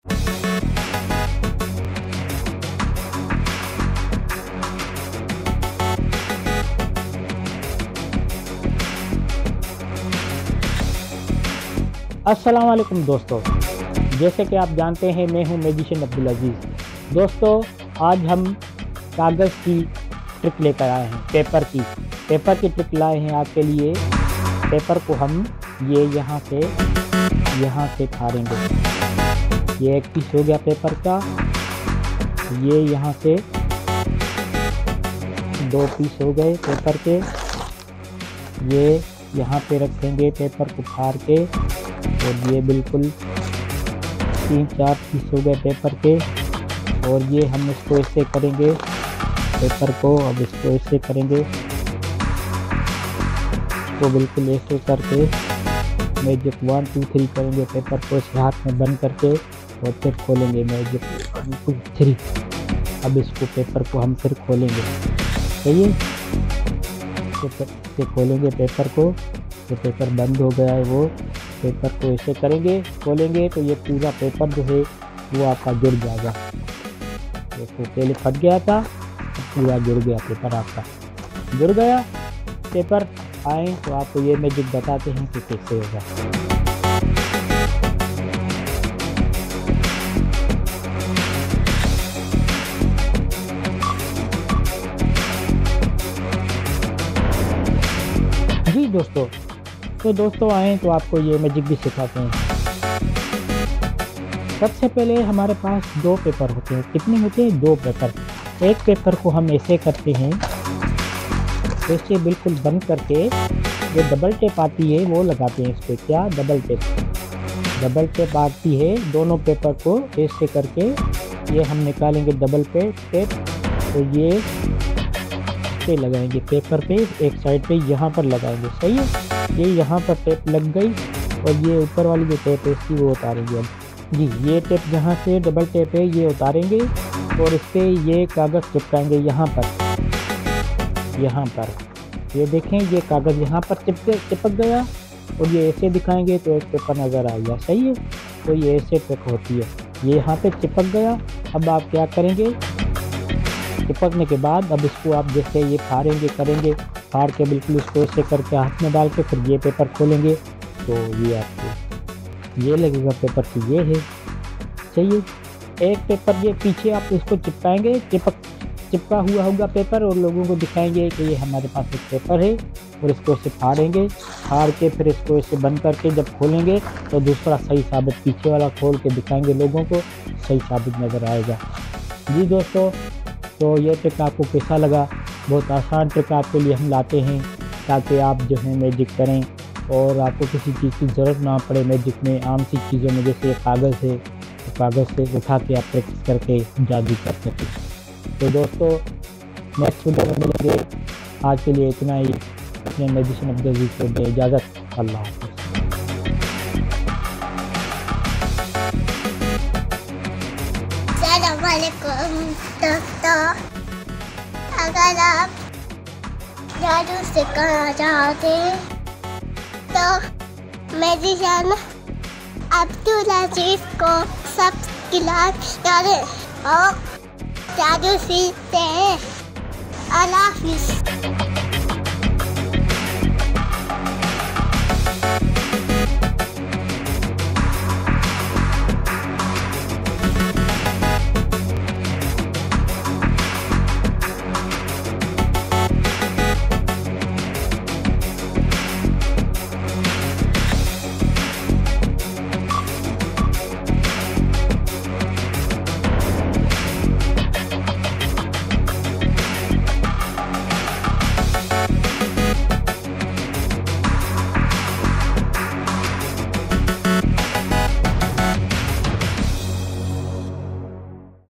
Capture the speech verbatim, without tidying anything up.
अस्सलाम वालेकुम दोस्तों, जैसे कि आप जानते हैं मैं हूं मैजिशियन अब्दुल अजीज। दोस्तों आज हम कागज़ की ट्रिक लेकर आए हैं, पेपर की पेपर की ट्रिक लाए हैं आपके लिए। पेपर को हम ये यहाँ से यहाँ से फाड़ेंगे। ये एक पीस हो गया पेपर का, ये यहाँ से दो पीस हो गए पेपर के। ये यहाँ पे रखेंगे पेपर को फाड़ के, और ये बिल्कुल तीन चार पीस हो गए पेपर के। और ये हम इसको ऐसे करेंगे पेपर को, अब इसको ऐसे करेंगे तो बिल्कुल ऐसे करके मैजिक वन टू थ्री करेंगे पेपर को इस हाथ में बंद करके, और फिर खोलेंगे मैजिक वन टू थ्री। अब इसको पेपर को हम फिर खोलेंगे, सही है। तो खोलेंगे पेपर को, तो पेपर बंद हो गया है। वो पेपर को ऐसे करेंगे, खोलेंगे तो ये पूरा पेपर जो है वो आपका जुड़ जाएगा। देखो पहले फट गया था, पूरा जुड़ गया पेपर, आपका जुड़ गया पेपर। आए तो आपको ये मैजिक बताते हैं कि कैसे होगा। जी दोस्तों, तो दोस्तों आए तो आपको ये मैजिक भी सिखाते हैं। सबसे पहले हमारे पास दो पेपर होते हैं। कितने होते हैं? दो पेपर। एक पेपर को हम ऐसे करते हैं, ऐसे बिल्कुल बंद करके जो डबल टेप आती है वो लगाते हैं इस पर। क्या? Double tape. डबल टेप आती है, दोनों पेपर को ऐसे करके ये हम निकालेंगे डबल पे टेप। तो ये पे लगाएंगे पेपर पे, एक साइड पे यहाँ पर लगाएंगे, सही है। ये यहाँ पर टेप लग गई, और ये ऊपर वाली जो टेप है इसकी वो उतारेंगे अब। जी ये टेप जहाँ से डबल टेप है ये उतारेंगे, और इस पर ये कागज़ चिपकाएंगे यहाँ पर यहाँ पर ये देखें, ये कागज़ यहाँ पर चिपक चिपक गया, और ये ऐसे दिखाएंगे तो एक पेपर नज़र आएगा, सही है। तो ये ऐसे ट्रिक होती है। ये यहाँ पे चिपक गया। अब आप क्या करेंगे, चिपकने के बाद अब इसको आप जैसे ये फाड़ेंगे करेंगे, फाड़ के बिल्कुल इसको ऐसे करके हाथ में डाल के फिर ये पेपर खोलेंगे, तो ये आपको ये लगेगा पेपर की ये है, चाहिए। एक पेपर ये पीछे आप इसको चिपकाएंगे, चिपक चिपका हुआ होगा पेपर, और लोगों को दिखाएंगे कि ये हमारे पास एक पेपर है, और इसको ऐसे फाड़ेंगे। फाड़ के फिर इसको ऐसे बंद करके जब खोलेंगे तो दूसरा सही साबित, पीछे वाला खोल के दिखाएंगे लोगों को, सही साबित नज़र आएगा। जी दोस्तों, तो ये ट्रिक आपको कैसा लगा? बहुत आसान ट्रिक आपके लिए हम लाते हैं ताकि आप जो है मैजिक करें और आपको किसी चीज़ की ज़रूरत ना पड़े मैजिक में। आम सी चीज़ों में जैसे कागज़ है, तो कागज़ से उठा के आप प्रैक्टिस करके जादू कर सकें। तो दोस्तों नेक्स्ट वीडियो में मिलेंगे। आज के लिए इतना ही। अपने मैजिशियन अब्दुल अजीज को दे इजाज़त। अल्लाह हाफ़िज़। अस्सलाम वालेकुम दोस्तों, अगर आप जादू सीखना चाहते हैं तो मैजिशियन अब्दुल अजीज को सब्सक्राइब करें और जादू सीखते हैं। अल्लाह हाफ़िज़।